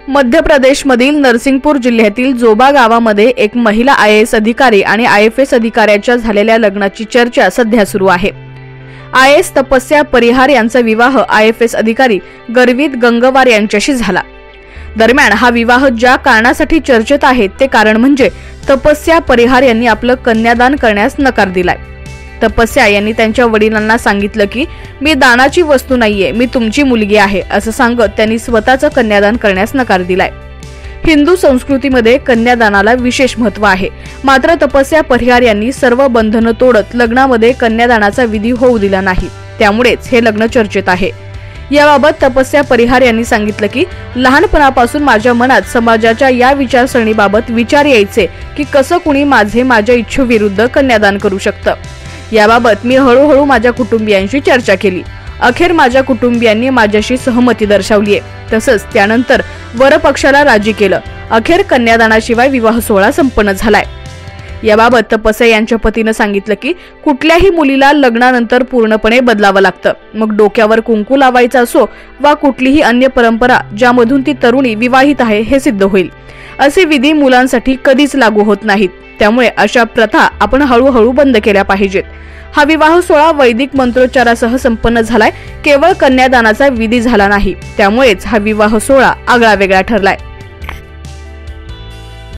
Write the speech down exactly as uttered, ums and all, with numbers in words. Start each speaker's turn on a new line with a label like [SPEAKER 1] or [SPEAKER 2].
[SPEAKER 1] मध्य प्रदेशमधील नरसिंगपूर जिल्ह्यातील जोबा गावामध्ये एक महिला आय ए एस अधिकारी आणि आय एफ एस अधिकाऱ्याच्या झालेल्या लग्नाची चर्चा सध्या सुरू आहे। आय ए एस तपस्या परिहार यांचा विवाह आय एफ एस अधिकारी गर्वित गंगवार यांच्याशी झाला। दरम्यान हा विवाह ज्या कारणासाठी चर्चेत आहे ते कारण म्हणजे तपस्या परिहार यांनी आपलं कन्यादान करण्यास नकार दिलाय। तपस्या यांनी त्यांच्या वडिलांना सांगितलं की मी दानाची वस्तू नाहीये, मी तुमची मुलगी आहे असं सांगत त्यांनी स्वतःचं कन्यादान करण्यास नकार दिलाय। हिंदू संस्कृतीमध्ये कन्यादानाला विशेष महत्त्व आहे, मात्र तपस्या परिहार यांनी सर्व बंधनं तोडत लग्नामध्ये कन्यादानाचा विधी होऊ दिला नाही, त्यामुळेच हे लग्न चर्चेत आहे। याबाबत तपस्या परिहार यांनी सांगितलं की लहानपणापासून माझ्या मनात समाजाच्या या विचारसरणीबाबत विचार यायचे की कसं कुणी माझे माझ्या इच्छेविरुद्ध कन्यादान करू शकतं। याबाबत मी हळूहळू माझ्या कुटुंबियांशी चर्चा केली। अखेर माझ्या कुटुंबियांनी माझ्याशी सहमती दर्शवली आहे, तसंच त्यानंतर वरपक्षाला राजी केलं। अखेर कन्यादानाशिवाय विवाह सोहळा संपन्न झालाय। याबाबत तपस्या यांच्या पतीने सांगितलं की कुठल्याही मुलीला लग्नानंतर पूर्णपणे बदलावं लागतं, मग डोक्यावर कुंकू लावायचं असो वा कुठलीही अन्य परंपरा ज्यामधून ती तरुणी विवाहित आहे हे सिद्ध होईल, असे विधी मुलांसाठी कधीच लागू होत नाहीत। त्यामुळे अशा प्रथा आपण हळूहळू बंद केल्या पाहिजेत। हा विवाह सोहळा वैदिक मंत्रोच्चारासह संपन्न झालाय, केवळ कन्यादानाचा विधी झाला नाही, त्यामुळेच हा विवाह सोहळा आगळा वेगळा ठरलाय।